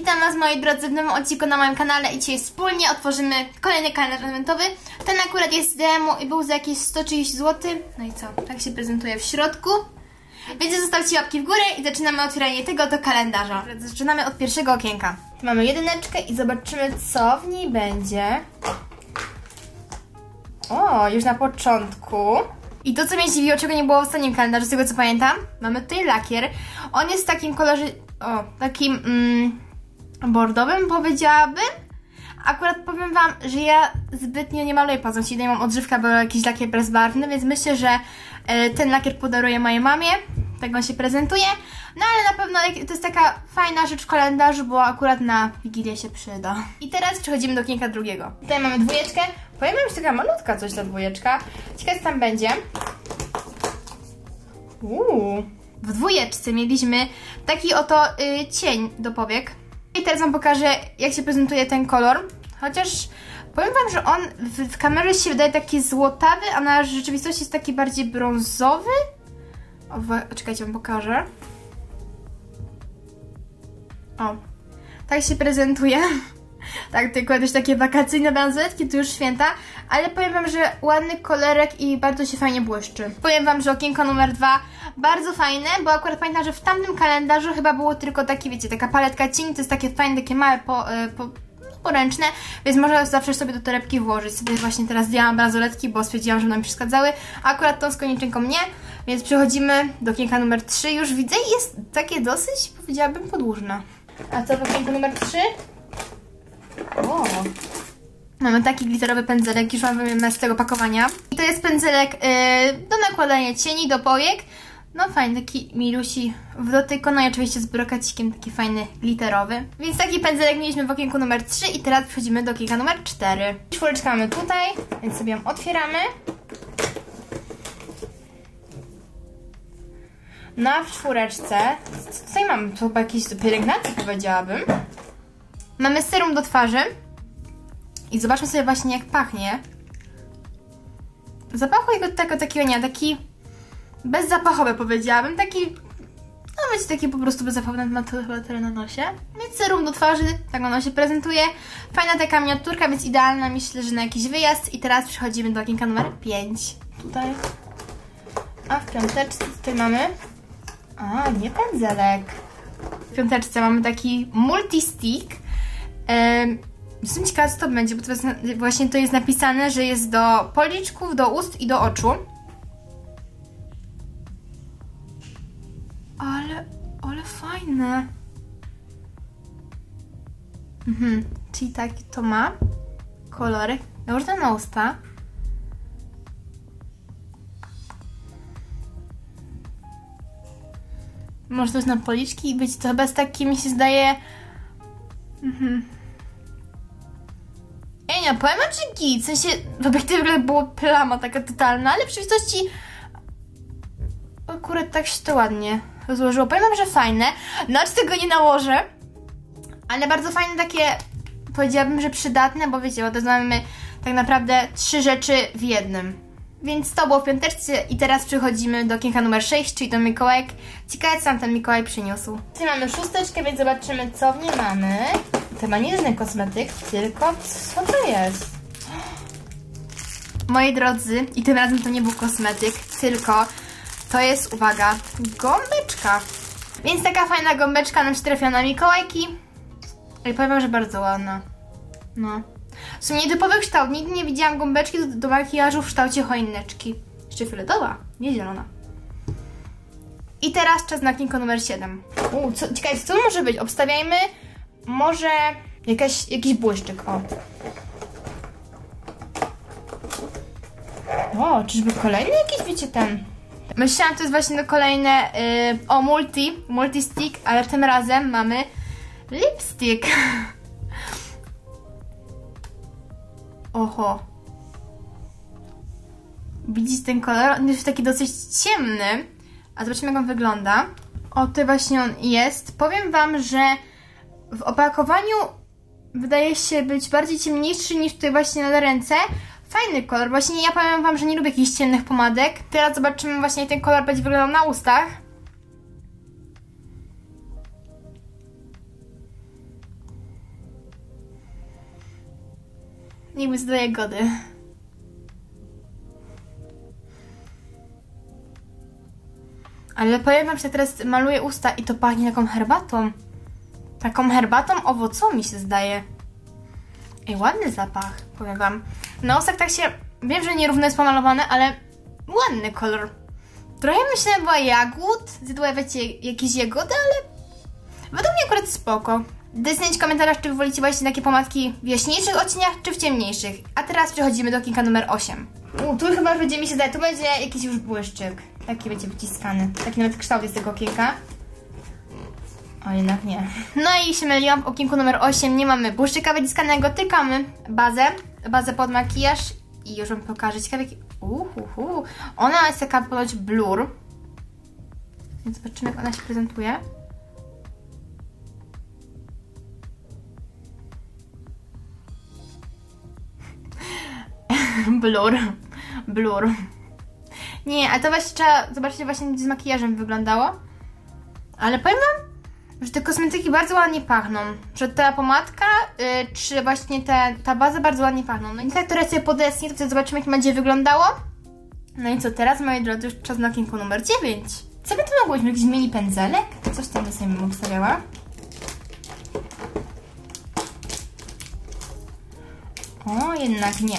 Witam Was, moi drodzy, w nowym odcinku na moim kanale i dzisiaj wspólnie otworzymy kolejny kalendarz adwentowy. Ten akurat jest demo i był za jakieś 130 zł. No i co? Tak się prezentuje w środku. Więc zostawcie łapki w górę i zaczynamy otwieranie tego oto kalendarza. Zaczynamy od pierwszego okienka. Tu mamy jedyneczkę i zobaczymy, co w niej będzie. O, już na początku. I to, co mnie zdziwiło, czego nie było w ostatnim kalendarzu, z tego co pamiętam, mamy tutaj lakier. On jest w takim kolorze, takim bordowym, powiedziałabym. Akurat powiem Wam, że ja zbytnio nie maluję paznokci, tutaj mam odżywkę, bo jakiś lakier bezbarwny, więc myślę, że ten lakier podaruję mojej mamie. Tak on się prezentuje. No ale na pewno to jest taka fajna rzecz w kalendarzu, bo akurat na Wigilię się przyda. I teraz przechodzimy do okienka drugiego. Tutaj mamy dwójeczkę. Powiem Wam, że taka malutka coś ta dwójeczka. Ciekawe, co tam będzie. W dwójeczce mieliśmy taki oto cień do powiek. I teraz Wam pokażę, jak się prezentuje ten kolor. Chociaż powiem Wam, że on w kamerze się wydaje taki złotawy, a na rzeczywistości jest taki bardziej brązowy. O, czekajcie, Wam pokażę. O, tak się prezentuje. Tak, tylko też takie wakacyjne bransoletki, to już święta. Ale powiem Wam, że ładny kolorek i bardzo się fajnie błyszczy. Powiem Wam, że okienko numer 2 bardzo fajne, bo akurat pamiętam, że w tamtym kalendarzu chyba było tylko takie, wiecie, taka paletka cieni, to jest takie fajne, takie małe poręczne, więc można zawsze sobie do torebki włożyć. Sobie właśnie teraz zdjęłam bransoletki, bo stwierdziłam, że nam przeszkadzały, a akurat tą z koniczynką nie, więc przechodzimy do okienka numer 3. Już widzę i jest takie dosyć, powiedziałabym, podłużne. A co w okienku numer 3? O! Mamy taki glitterowy pędzelek, już mam wymienione z tego pakowania. I to jest pędzelek do nakładania cieni, do powiek. No fajny, taki milusi w dotyku, no i oczywiście z brokacikiem, taki fajny, glitterowy. Więc taki pędzelek mieliśmy w okienku numer 3 i teraz przechodzimy do okienka numer 4. Czwóreczkę mamy tutaj, więc sobie ją otwieramy. Na czwóreczce, tutaj mamy to chyba jakieś pielęgnacje, powiedziałabym. Mamy serum do twarzy. I zobaczmy sobie właśnie, jak pachnie. Zapachu jego takiego nie, taki bezzapachowy, powiedziałabym. Taki, no wiecie, taki po prostu bezzapachowy, ma to chyba tyle na nosie. Więc serum do twarzy, tak ono się prezentuje. Fajna taka miniaturka, więc idealna, myślę, że na jakiś wyjazd. I teraz przechodzimy do okienka numer 5. Tutaj. A w piąteczce tutaj mamy... A, nie pędzelek. W piąteczce mamy taki multi-stick. Jestem ciekawa, co to będzie, bo to jest, właśnie to jest napisane, że jest do policzków, do ust i do oczu. Ale fajne. Czyli taki to ma kolorek. Nałożę na usta. Może to na policzki i być to chyba z takim, mi się zdaje... Ja nie powiem, czy git, w sensie w obiektywie było plama taka totalna, ale w rzeczywistości akurat tak się to ładnie rozłożyło. Powiem wam, że fajne, no czy tego nie nałożę, ale bardzo fajne takie, powiedziałabym, że przydatne, bo wiecie, bo to mamy tak naprawdę 3 rzeczy w jednym. Więc to było w piąteczce i teraz przechodzimy do okienka numer 6, czyli do Mikołajek. Ciekawe, co nam ten Mikołaj przyniósł. Tutaj mamy szósteczkę, więc zobaczymy, co w niej mamy. To chyba nie jest żaden kosmetyk, tylko co to jest? Moi drodzy, i tym razem to nie był kosmetyk, tylko to jest, uwaga, gąbeczka. Więc taka fajna gąbeczka nam się trafia na Mikołajki. I powiem wam, że bardzo ładna. No. W sumie nietypowy kształt, nigdy nie widziałam gąbeczki do makijażu w kształcie choineczki. Jeszcze fioletowa, nie zielona. I teraz czas na okienko numer 7. Ciekawe, co to może być? Obstawiajmy, może jakiś błyszczyk, o, czyżby kolejny jakiś, wiecie, ten... Myślałam, to jest właśnie kolejne, multi-stick, ale tym razem mamy lipstick. Oho. Widzicie ten kolor? On jest taki dosyć ciemny. A zobaczymy, jak on wygląda. O, tutaj właśnie on jest. Powiem wam, że w opakowaniu wydaje się być bardziej ciemniejszy niż tutaj właśnie na ręce. Fajny kolor. Właśnie ja powiem wam, że nie lubię jakichś ciemnych pomadek. Teraz zobaczymy właśnie, jak ten kolor będzie wyglądał na ustach. Niby do jagody. Ale powiem wam, że teraz maluję usta i to pachnie taką herbatą. Taką herbatą owocową mi się zdaje. Ej, ładny zapach, powiem wam. Na ustach tak się... Wiem, że nierówno jest pomalowane, ale ładny kolor. Trochę myślę, że była jagód. Zjadła, wiecie, jakieś jagody, ale według mnie akurat spoko. Dajcie znać w komentarzach, czy wy wolicie właśnie takie pomadki w jaśniejszych odcieniach, czy w ciemniejszych. A teraz przechodzimy do okienka numer 8. Tu chyba będzie mi się daje, tu będzie jakiś już błyszczyk. Taki będzie wyciskany. Taki nawet kształt jest tego okienka. O, jednak nie. No i się myliłam, w okienku numer 8 nie mamy błyszczyka wyciskanego, tylko mamy bazę pod makijaż. I już wam pokażę. Ciekawe jaki... Ona jest taka ponoć blur. Więc zobaczymy, jak ona się prezentuje. Blur. Nie, a to właśnie trzeba zobaczyć właśnie z makijażem wyglądało. Ale powiem wam, że te kosmetyki bardzo ładnie pachną. Że ta pomadka, czy właśnie ta baza bardzo ładnie pachną. No i tak teraz sobie podesnie, to wtedy zobaczymy, jak będzie wyglądało. No i co teraz, moi drodzy, już czas na okienko numer 9. Co by to mogło być? Jakiś mini pędzelek? Coś tam sobie bym obstawiała. O, jednak nie.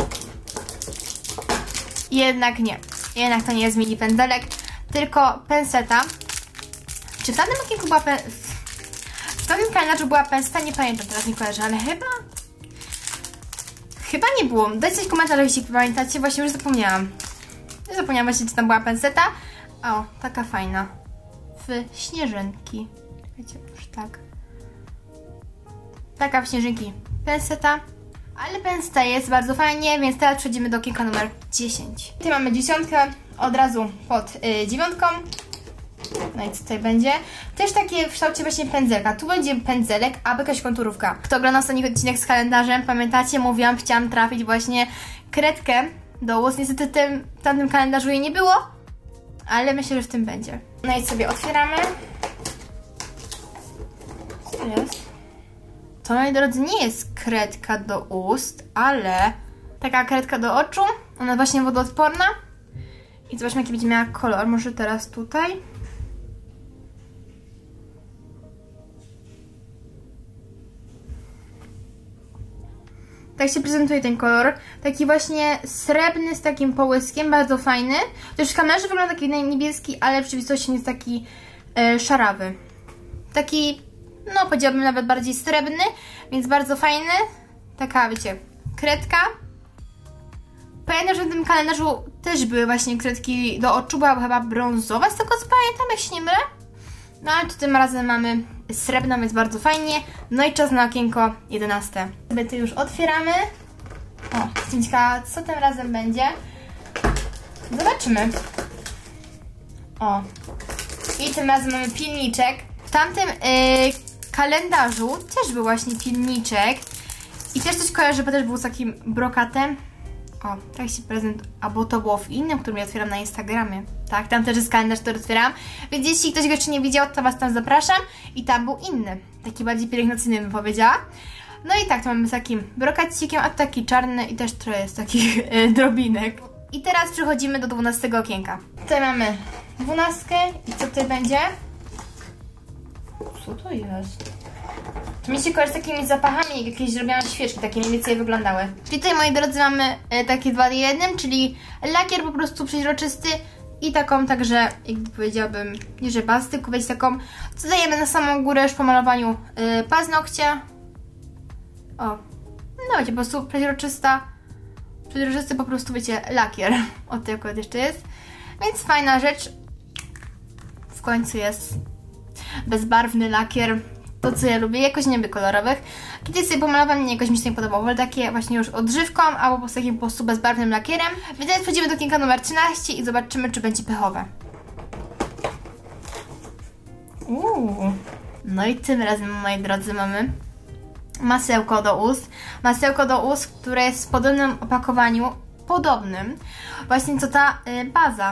Jednak to nie jest mini pędzelek, tylko penseta. Czy w tamtym okienku była w tamtym kalendarzu była penseta? Nie pamiętam teraz, nie kojarzę, ale chyba nie było. Dajcie coś w komentarzach, jeśli pamiętacie, właśnie już zapomniałam. Zapomniałam właśnie, czy tam była penseta. O, taka fajna. W śnieżynki. Wiecie, już tak. Taka w śnieżynki penseta. Ale penseta jest bardzo fajnie, więc teraz przejdziemy do okienka numer 10. Tutaj mamy 10 od razu pod 9. No i co tutaj będzie? Też takie w kształcie właśnie pędzelka. Tu będzie pędzelek, a jakaś konturówka. Kto oglądał ostatni odcinek z kalendarzem, pamiętacie, mówiłam, chciałam trafić właśnie kredkę do ust. Niestety w tamtym kalendarzu jej nie było, ale myślę, że w tym będzie. No i sobie otwieramy. Co to jest? To, moi drodzy, nie jest kredka do ust, ale taka kredka do oczu. Ona właśnie wodoodporna. I zobaczmy, jaki będzie miała kolor. Może teraz tutaj. Tak się prezentuje ten kolor. Taki właśnie srebrny z takim połyskiem, bardzo fajny. Też w kamerze wygląda taki niebieski, ale w rzeczywistości jest taki szarawy. Taki, no powiedziałabym nawet bardziej srebrny, więc bardzo fajny. Taka, wiecie, kredka. Pamiętam, że w tym kalendarzu też były właśnie kredki do oczu, była chyba brązowa, z tego co pamiętam, jak się nie mylę. No ale tu tym razem mamy srebrną, więc bardzo fajnie. No i czas na okienko 11. My tu już otwieramy. O, cięćka, co tym razem będzie? Zobaczymy. O, i tym razem mamy pilniczek. W tamtym kalendarzu też był właśnie pilniczek. I też coś kojarzę, bo też był z takim brokatem. O, tak się prezent, albo to było w innym, którym ja otwieram na Instagramie. Tak, tam też jest kalendarz, który otwieram. Więc jeśli ktoś go jeszcze nie widział, to was tam zapraszam. I tam był inny, taki bardziej pielęgnacyjny, bym powiedziała. No i tak, to mamy z takim brokacikiem, a taki czarny i też trochę jest takich drobinek. I teraz przechodzimy do 12 okienka. Tutaj mamy 12 i co tutaj będzie? Co to jest? To mi się kojarzy z takimi zapachami, jak jakieś zrobiłam świeczki, takie mniej więcej wyglądały. Czyli tutaj, moi drodzy, mamy takie 2 w 1, czyli lakier po prostu przeźroczysty i taką także, jakby powiedziałabym, nie że bazę, tylko weź taką, co dajemy na samą górę już po malowaniu paznokcia. O, no wiecie, po prostu przeźroczysty po prostu, wiecie, lakier. Od tego akurat jeszcze jest. Więc fajna rzecz. W końcu jest bezbarwny lakier. To, co ja lubię, jakoś nie lubię kolorowych. Kiedyś sobie pomalowałam, nie jakoś mi się nie podobało, ale takie właśnie już odżywką, albo z takim po prostu bezbarwnym lakierem. Więc teraz wchodzimy do okienka numer 13 i zobaczymy, czy będzie pechowe. No i tym razem, moi drodzy, mamy masełko do ust. Masełko do ust, które jest w podobnym opakowaniu, podobnym, właśnie co ta baza.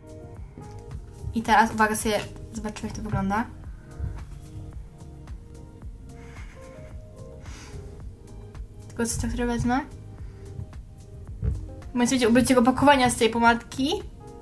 I teraz, uwaga, sobie zobaczymy, jak to wygląda. Tylko co, które wezmę? Możecie ubrać tego opakowania z tej pomadki.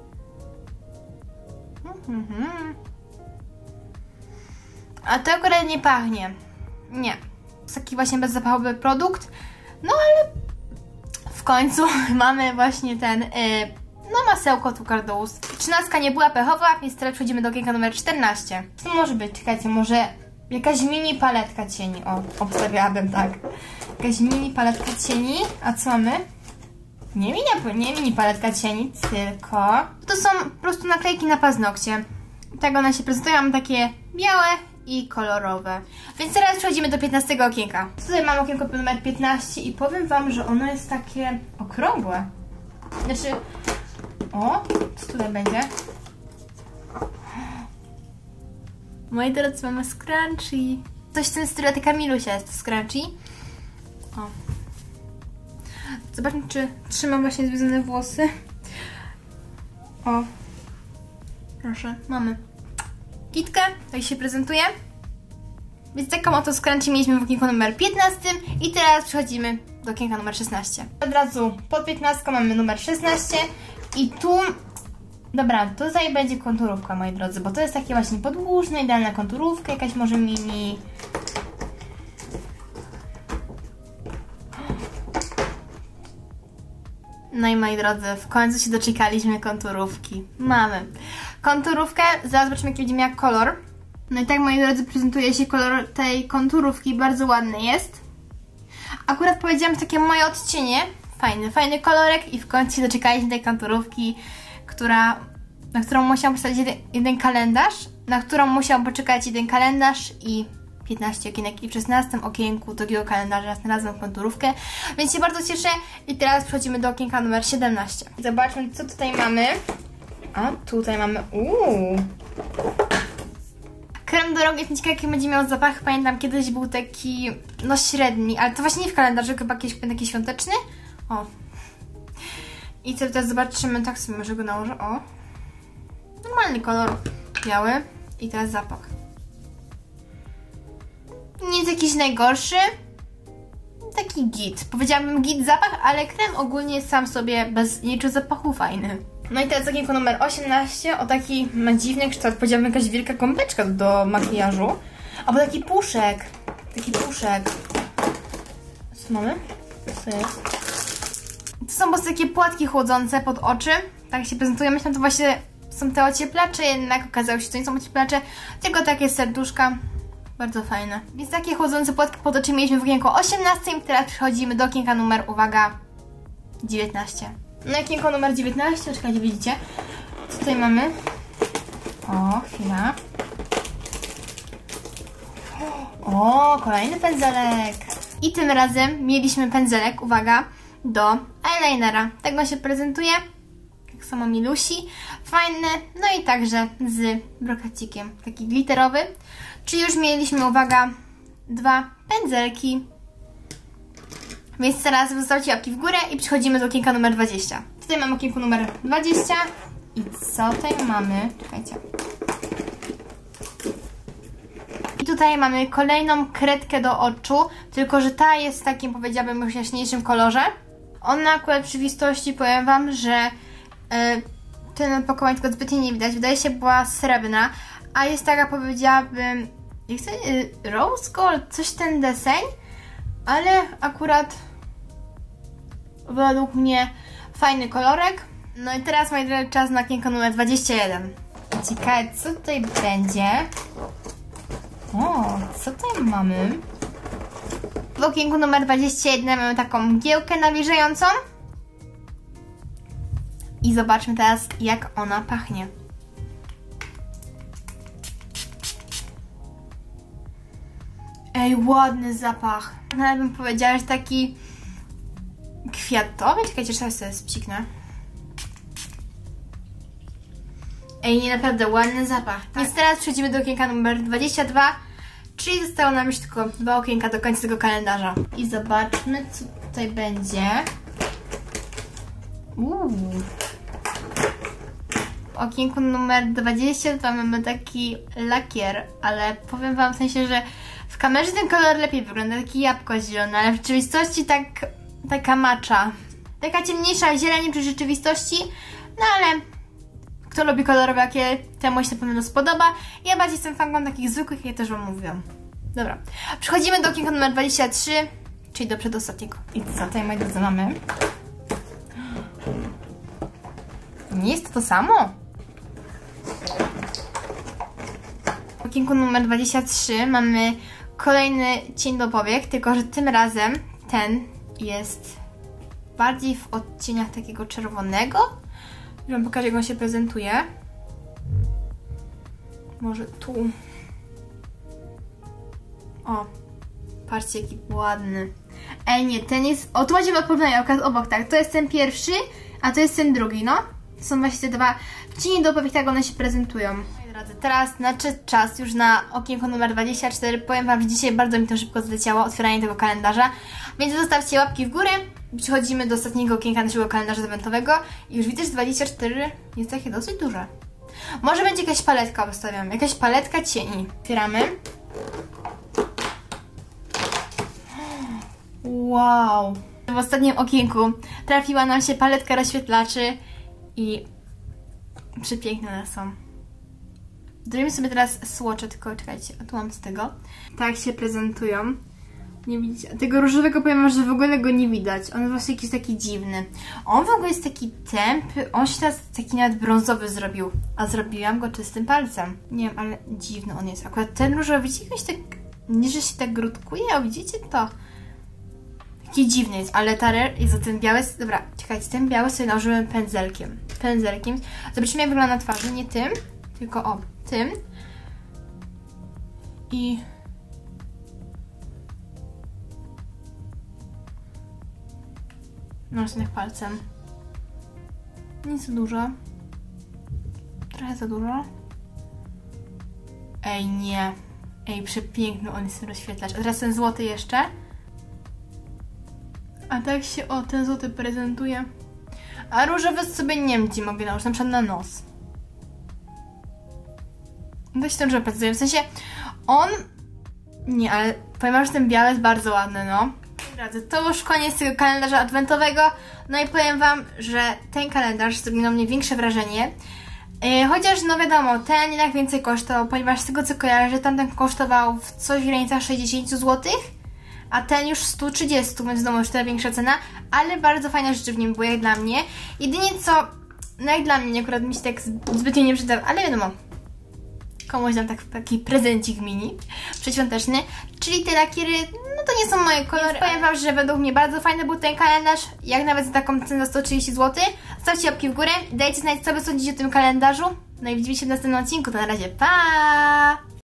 A to akurat nie pachnie. Nie. Jest taki właśnie bezzapachowy produkt. No ale w końcu mamy właśnie ten no masełko tu Cardous. 13 nie była pechowa, więc teraz przechodzimy do okienka numer 14. Co może być? Czekajcie, może jakaś mini paletka cieni. O, obstawiałabym tak. Jakaś mini paletka cieni. A co mamy? Nie mini paletka cieni, tylko to są po prostu naklejki na paznokcie. Tak one się prezentują, mam takie białe i kolorowe. Więc teraz przechodzimy do 15 okienka. Tutaj mam okienko numer 15 i powiem wam, że ono jest takie okrągłe. Znaczy, o, co tutaj będzie? Moi drodzy, mamy scrunchie. Coś w tym stylu, taka Milusia jest to scrunchie. O. Zobaczmy, czy trzymam właśnie związane włosy. O. Proszę, mamy. Kitkę, tak się prezentuje. Więc taką oto scrunchie mieliśmy w okienku numer 15 i teraz przechodzimy do okienka numer 16. Od razu pod 15 mamy numer 16 i tu... Dobra, tutaj będzie konturówka, moi drodzy, bo to jest takie właśnie podłużne, idealna konturówka, jakaś może mini... No i moi drodzy, w końcu się doczekaliśmy konturówki. Mamy konturówkę, zaraz zobaczymy jaki będzie miała kolor. No i tak, moi drodzy, prezentuje się kolor tej konturówki, bardzo ładny jest. Akurat powiedziałam, że takie moje odcienie, fajny kolorek i w końcu się doczekaliśmy tej konturówki, na którą musiałam postawić jeden kalendarz, na którą musiałam poczekać jeden kalendarz i 15 okienek i w 16 okienku drugiego kalendarza znalazłam konturówkę, więc się bardzo cieszę i teraz przechodzimy do okienka numer 17. Zobaczmy, co tutaj mamy. A tutaj mamy, krem do rąk, jest jaki będzie miał zapach. Pamiętam, kiedyś był taki, no średni, ale to właśnie nie w kalendarzu, chyba jakiś taki świąteczny. O. I co teraz zobaczymy, tak sobie może go nałożę, o. Normalny kolor, biały. I teraz zapach. Nie jest jakiś najgorszy. Taki git. Powiedziałabym git zapach, ale krem ogólnie jest sam sobie bez niczego zapachu fajny. No i teraz okienko numer 18. O taki ma dziwny kształt. Powiedziałabym jakaś wielka gąbeczka do makijażu. Albo taki puszek. Co mamy? Co jest? To są po prostu takie płatki chłodzące pod oczy. Tak się prezentują. Myślę, to właśnie są te ocieplacze. Jednak okazało się, że to nie są ocieplacze, tylko takie serduszka. Bardzo fajne. Więc takie chłodzące płatki pod oczy mieliśmy w okienku 18 i teraz przechodzimy do okienka numer, uwaga, 19. No okienko numer 19, czekajcie, widzicie? Co tutaj mamy? O, chwila. O, kolejny pędzelek. I tym razem mieliśmy pędzelek, uwaga, do eyelinera. Tak on się prezentuje. Tak samo Milusi. Fajny, no i także z brokacikiem. Taki glitterowy. Czyli już mieliśmy, uwaga, 2 pędzelki. Więc teraz zostawcie łapki w górę i przechodzimy do okienka numer 20. Tutaj mamy okienko numer 20. I co tutaj mamy? Czekajcie. I tutaj mamy kolejną kredkę do oczu, tylko że ta jest w takim, powiedziałabym, już jaśniejszym kolorze. Ona akurat w rzeczywistości, powiem wam, że ten opakowanie tylko zbytnio nie widać. Wydaje się, była srebrna, a jest taka, powiedziałabym, jak chcę, rose gold, coś ten deseń, ale akurat według mnie fajny kolorek. No i teraz, moi drodzy, czas na okienko numer 21. Ciekawe, co tutaj będzie. O, co tutaj mamy? W okienku numer 21 mamy taką mgiełkę nawilżającą. I zobaczmy teraz, jak ona pachnie. Ej, ładny zapach. Nawet bym powiedziała, że taki kwiatowy. Czekajcie, jeszcze sobie spsiknę. Ej, nie, naprawdę ładny zapach. Tak. Więc teraz przejdziemy do okienka numer 22. Czyli zostało nam już tylko 2 okienka do końca tego kalendarza. I zobaczmy, co tutaj będzie. W okienku numer 22 mamy taki lakier, ale powiem wam w sensie, że w kamerze ten kolor lepiej wygląda, taki jabłko zielone, ale w rzeczywistości taka macza. Taka ciemniejsza zieleń przy rzeczywistości, no ale kto lubi kolorowe jakie, temu się na pewno spodoba. Ja bardziej jestem fanką takich zwykłych, jak też wam mówiłam. Dobra, przechodzimy do okienka numer 23, czyli do przedostatniego. I co tutaj, moi drodzy, mamy? Nie jest to samo? W okienku numer 23 mamy kolejny cień do powiek, tylko że tym razem ten jest bardziej w odcieniach takiego czerwonego. Już wam pokażę, jak on się prezentuje. Może tu. O, patrzcie, jaki ładny. Ej, nie, ten jest... O, tu będziemy porównanie obok, tak. To jest ten pierwszy, a to jest ten drugi, no. To są właśnie te dwa cienie do powiek, tak one się prezentują. Moi drodzy, teraz nadszedł czas już na okienko numer 24. Powiem wam, że dzisiaj bardzo mi to szybko zleciało, otwieranie tego kalendarza. Więc zostawcie łapki w górę. Przechodzimy do ostatniego okienka naszego kalendarza adwentowego. I już widzę, że 24 jest takie dosyć duże. Może będzie jakaś paletka, obstawiam. Jakaś paletka cieni. Otwieramy. Wow! W ostatnim okienku trafiła nam się paletka rozświetlaczy i przepiękne one są. Zrobimy sobie teraz słocze, tylko czekajcie, a tu mam z tego. Tak się prezentują. Nie widzicie? Tego różowego powiem wam, że w ogóle go nie widać. On właśnie jakiś taki dziwny. On w ogóle jest taki tępy. On się teraz taki nawet brązowy zrobił. A zrobiłam go czystym palcem. Nie wiem, ale dziwny on jest. Akurat ten różowy, widzicie, jakoś tak... Nie, że się tak grudkuje, a widzicie to? Taki dziwny jest, ale tarer jest za ten biały... Dobra, czekajcie, ten biały sobie nałożyłem pędzelkiem. Zobaczymy, jak wygląda na twarzy. Nie tym, tylko o, tym. I... Następnych palcem. Nie za dużo. Trochę za dużo. Ej, nie. Ej, przepiękny on jest ten rozświetlacz. A teraz ten złoty jeszcze. A tak się, o, ten złoty prezentuje. A różowy sobie nie wiem, gdzie mogę nałożyć, na przykład na nos. To się ten różowy prezentuje, w sensie on... Nie, ale powiem wam, że ten biały jest bardzo ładny, no. Drodzy, to już koniec tego kalendarza adwentowego. No i powiem wam, że ten kalendarz zrobił na mnie większe wrażenie. Chociaż no wiadomo, ten jednak więcej kosztował, ponieważ z tego co kojarzę, tamten kosztował w coś w granicach 60 zł, a ten już 130, więc wiadomo, już to większa cena, ale bardzo fajne rzeczy w nim były jak dla mnie. Jedynie co, no jak dla mnie akurat mi się tak zbytnio nie przydał, ale wiadomo, komuś dam taki prezencik mini, przedświąteczny, czyli te lakiery, no to nie są moje kolory. Więc powiem wam, że według mnie bardzo fajny był ten kalendarz, jak nawet za taką cenę za 130 zł. Zostawcie łapki w górę, dajcie znać, co wy sądzicie o tym kalendarzu. No i widzimy się w następnym odcinku, to na razie, pa!